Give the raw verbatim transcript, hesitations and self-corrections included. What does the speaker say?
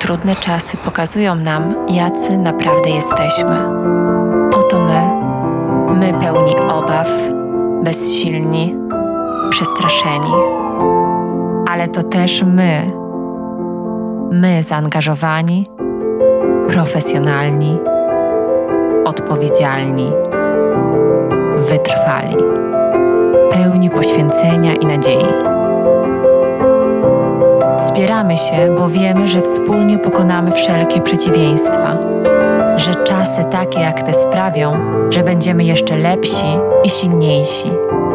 trudne czasy pokazują nam, jacy naprawdę jesteśmy. Oto my, my pełni obaw, bezsilni, przestraszeni. Ale to też my, my zaangażowani, profesjonalni, odpowiedzialni, wytrwali, pełni poświęcenia i nadziei. Wspieramy się, bo wiemy, że wspólnie pokonamy wszelkie przeciwieństwa, że czasy takie jak te sprawią, że będziemy jeszcze lepsi i silniejsi.